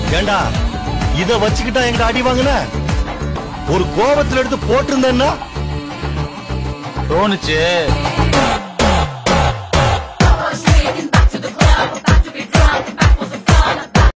ஏண்டா இத வச்சுக்கிட்டா எங்க அடி வாங்கின? ஒரு கோபத்துல எடுத்து போட்டிருந்தேன்னா தோணுச்சு.